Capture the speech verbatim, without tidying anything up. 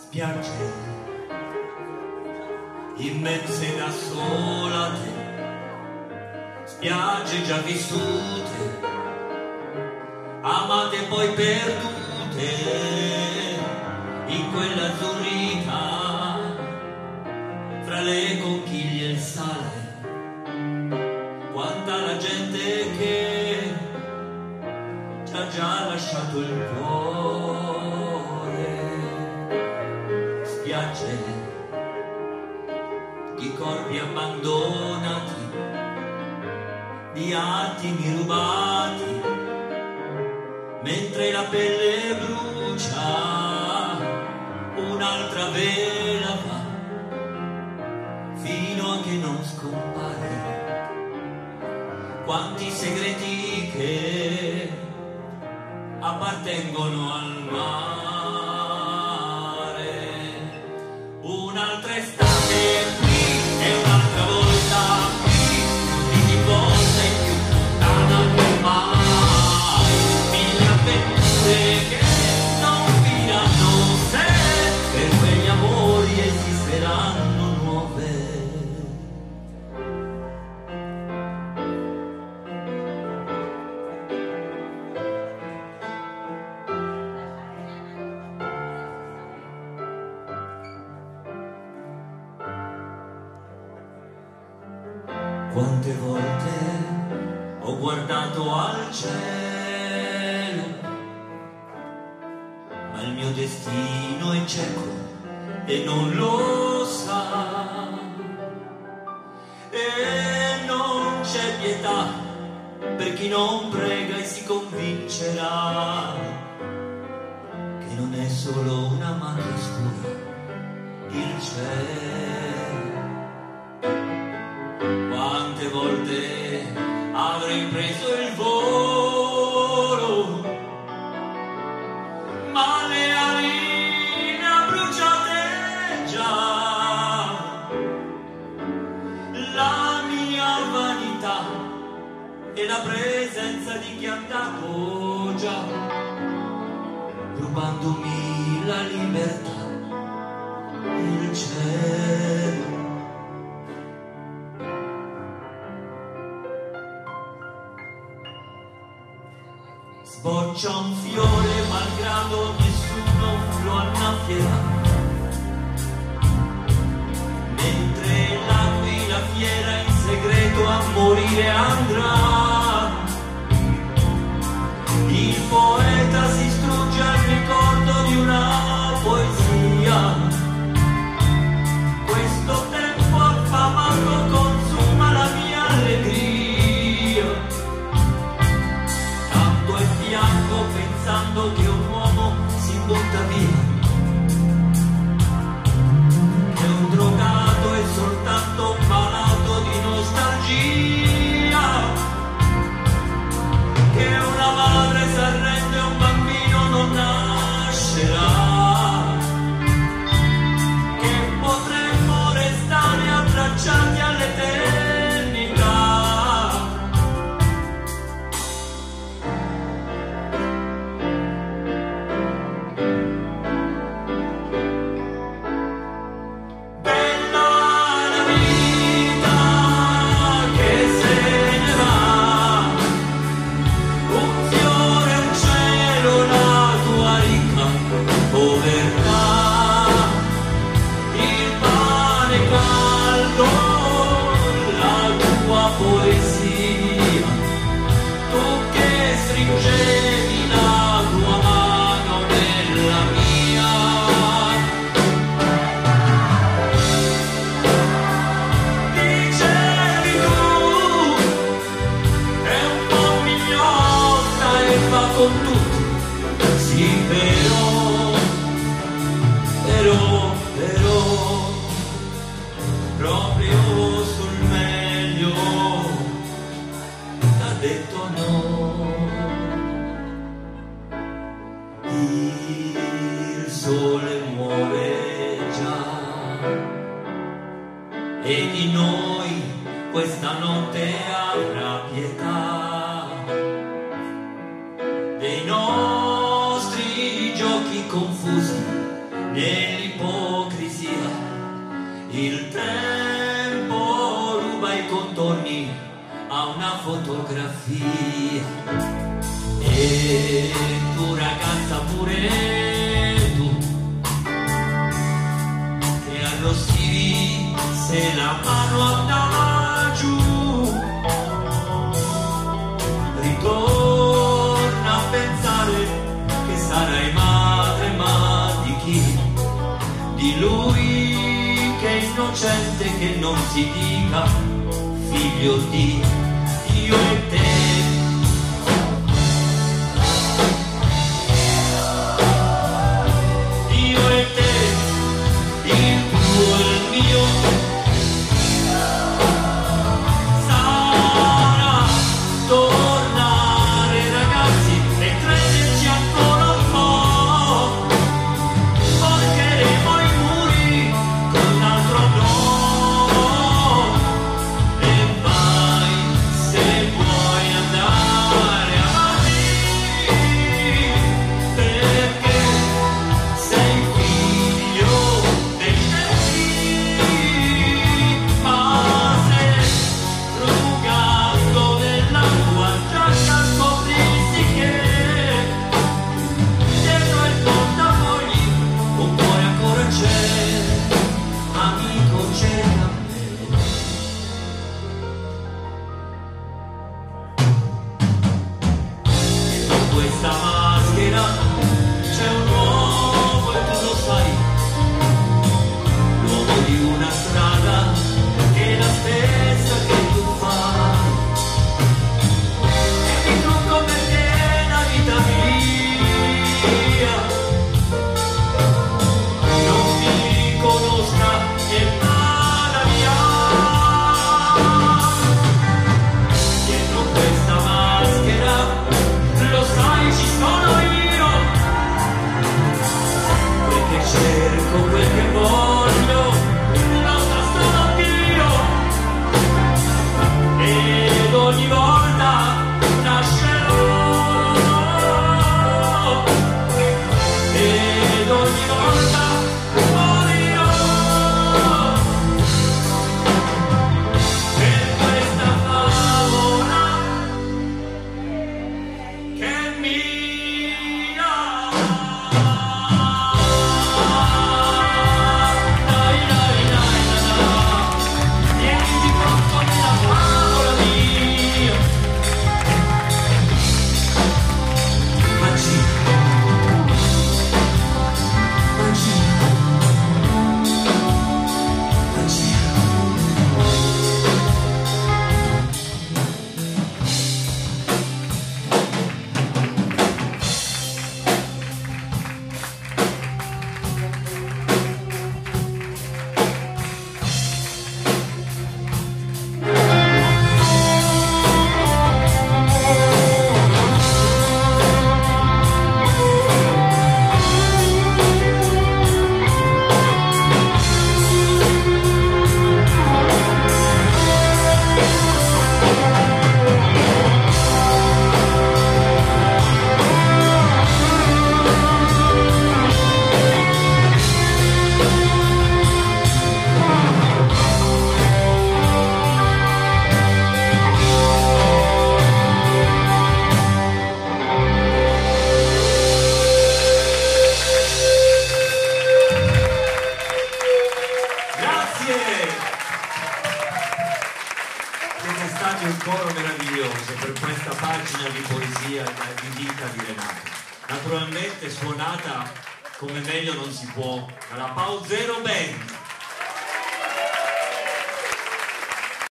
spiagge immense da sola te, spiagge già vissute, amate poi perdute in quella azzurrità fra le conchiglie e il sale. Quanta la gente che ci ha già lasciato il cuore, spiagge di corpi abbandonati, di attimi rubati, mentre la pelle brucia, un'altra vela va, fino a che non scompare. Quanti segreti che appartengono al mare, un'altra estate qui e un'altra volta qui, di volta in più lontana che mai, mille avventure che non finiranno se per quegli amori esisteranno nuove. Quante volte ho guardato al cielo, ma il mio destino è cieco e non lo sa, e non c'è pietà per chi non prega e si convincerà che non è solo una macchia scura il cielo. Quante volte avrei preso il volo, ma le ali ne ha bruciate già. La mia vanità e la presenza di chi è andato già, rubandomi la libertà, il cielo. Sboccia un fiore malgrado nessuno lo annaffierà, mentre l'aquila fiera in segreto a morire andrà. Il poeta si strugge al ricordo di una poesia, questo tempo affamato consuma la mia allegria. Pensando che un uomo si butta via, che un drogato è soltanto un malato di nostalgia, che una madre si arrende e un bambino non nascerà, che potremmo restare abbracciati all'eternità. E di noi questa notte avrà pietà, dei nostri giochi confusi nell'ipocrisia. Il tempo ruba i contorni a una fotografia. E tu ragazza pure tu, che arrossivi se la mano andava giù, ritorna a pensare che sarai madre, ma di chi? Di lui che è innocente, che non si dica figlio di io e te. Io e te, il tuo e il mio, sarà tornare ragazzi e crederci ancora un po'. Porcheremo i muri con un altro no. E vai se vuoi andare avanti, perché sei figlio dei tempi. Ma se rugando nella tua giacca scoprissi che dietro il portafogli un cuore ancora c'è, amico cerca me. Dietro questa maschera c'è un uomo e tu lo sai, l'uomo di una strada che è la stessa che tu fai. E mi trucco perché la vita mia non mi conosca e vada via. Dietro questa maschera, lo sai, ci sono io, perché cerco quel che voglio, la nostra sono Dio. Ed ogni volta nascerò, ed ogni volta morirò, per questa favola che è mia. Dai, dai, dai, dai, dai. Tieniti pronto nella favola mia. Magia, magia, magia. Siete stati un coro meraviglioso per questa pagina di poesia e di vita di Renato, naturalmente suonata come meglio non si può dalla Pau Zero Band.